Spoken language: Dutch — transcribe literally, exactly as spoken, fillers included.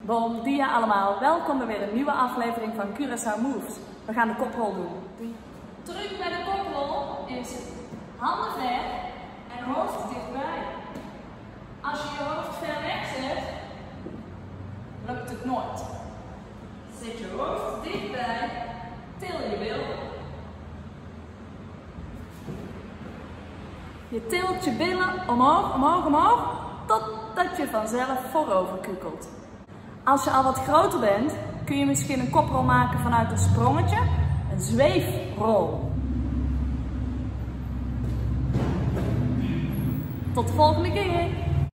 Bon dia allemaal, welkom bij weer een nieuwe aflevering van Curaçao Moves. We gaan de koprol doen. Doei. Truc bij de koprol is handen ver en hoofd dichtbij. Als je je hoofd ver weg zet, lukt het nooit. Zet je hoofd dichtbij, til je billen. Je tilt je billen omhoog, omhoog, omhoog, totdat je vanzelf voorover kukelt. Als je al wat groter bent, kun je misschien een koprol maken vanuit een sprongetje, een zweefrol. Tot de volgende keer!